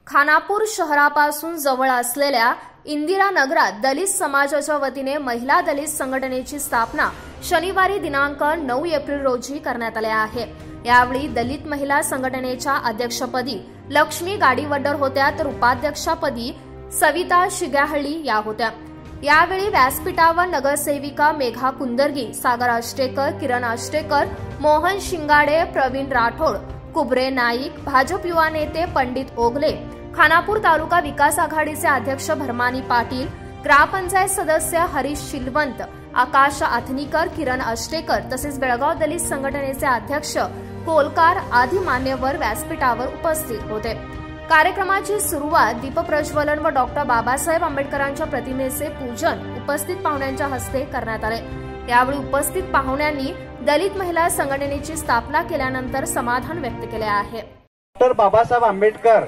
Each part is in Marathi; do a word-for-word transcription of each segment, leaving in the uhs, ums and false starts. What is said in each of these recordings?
खानापूर शहरापासून जवळ असलेल्या इंदिरा नगरात दलित समाजाच्या वतीने महिला दलित संघटनेची स्थापना शनिवारी दिनांक नऊ एप्रिल रोजी करण्यात आली आहे। यावेळी दलित महिला संघटनेच्या अध्यक्षपदी लक्ष्मी गाडीवड्डर होत्या, तर उपाध्यक्षपदी सविता शिग्याहळ्ळी या होत्या। यावेळी व्यासपीठावर नगरसेविका मेघा कुंदर्गी, सागर आष्टेकर, किरण आष्टेकर, मोहन शिंगाडे, प्रवीण राठोड, कुबरे नाईक, भाजप युवा नेते पंडित ओगले, खानापूर तालुका विकास आघाडीचे अध्यक्ष भरमानी पाटील, ग्रामपंचायत सदस्य हरीश शिलवंत, आकाश आथनीकर, किरण आष्टेकर तसेच बेळगाव दलित संघटनेचे अध्यक्ष कोलकार आदी मान्यवर व्यासपीठावर उपस्थित होते। कार्यक्रमाची सुरुवात दीपप्रज्वलन व डॉक्टर बाबासाहेब आंबेडकरांच्या प्रतिमेचे पूजन उपस्थित पाहुण्यांच्या हस्ते करण्यात आले। यावेळी उपस्थित पाहुण्यांनी दलित महिला संघटनेची स्थापना केल्यानंतर समाधान व्यक्त केले आहे। डॉक्टर बाबासाहेब आंबेडकर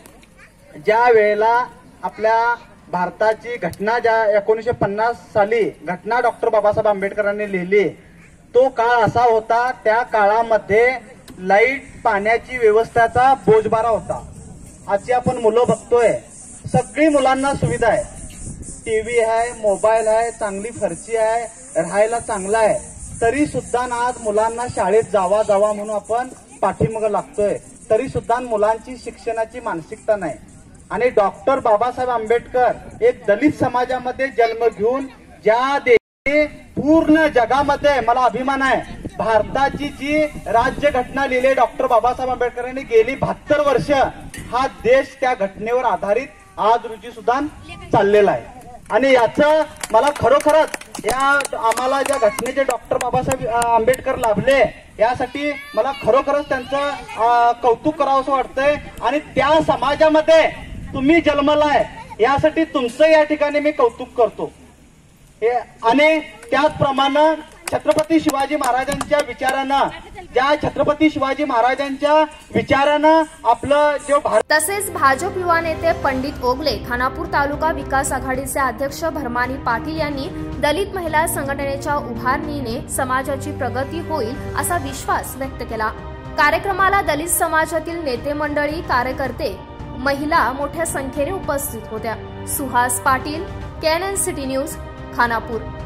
ज्या वेळेला आपल्या भारताची घटना ज्या एकोणीसशे पन्नास साली घटना डॉक्टर बाबासाहेब आंबेडकरांनी लिहिली, तो काळ असा होता, त्या काळामध्ये लाईट पाण्याची व्यवस्थेचा बोजबारा होता। आजची आपण मुलं बघतोय, सगळी मुलांना सुविधा आहे, टीव्ही आहे, मोबाईल आहे, चांगली फरशी आहे, राहायला चांगला आहे, तरी सुद्धा आज मुलांना शाळेत जावा जावा म्हणून आपण पाठीमागे लागतोय, तरी सुद्धा मुलांची शिक्षणाची मानसिकता नाही। आणि डॉक्टर बाबासाहेब आंबेडकर एक दलित समाजामध्ये जन्म घेऊन ज्या देशाने पूर्ण जगामध्ये, मला अभिमान आहे, भारताची जी राज्य घटना लिहिली डॉक्टर बाबासाहेब आंबेडकरांनी गेली बहात्तर वर्ष, हा देश त्या घटनेवर आधारित आज रोजी सुद्धा चाललेला आहे। आणि याचं मला खरोखरच या आम्हाला ज्या घटनेचे डॉक्टर बाबासाहेब आंबेडकर लाभले, यासाठी मला खरोखरच त्यांचं कौतुक करावं असं वाटतंय। आणि त्या समाजामध्ये तुम्ही जन्मलाय, यासाठी तुमचं या ठिकाणी मी कौतुक करतो। हे आणि त्याचप्रमाणे छत्रपती शिवाजी महाराजांच्या विचारानं, ज्या छत्रपती शिवाजी महाराजांच्या विचारानं आपलं जो भारत, तसेच भाजप युवा नेते पंडित ओगले, खानापूर तालुका विकास आघाडीचे अध्यक्ष भरमानी पाटील यांनी दलित महिला संघटनेच्या उभारणीने समाजाची प्रगती होईल असा विश्वास व्यक्त केला। कार्यक्रमाला दलित समाजातील नेते मंडळी, कार्यकर्ते, महिला मोठ्या संख्येने उपस्थित होत्या। Suhas Patil, KNN city news, Khanapur.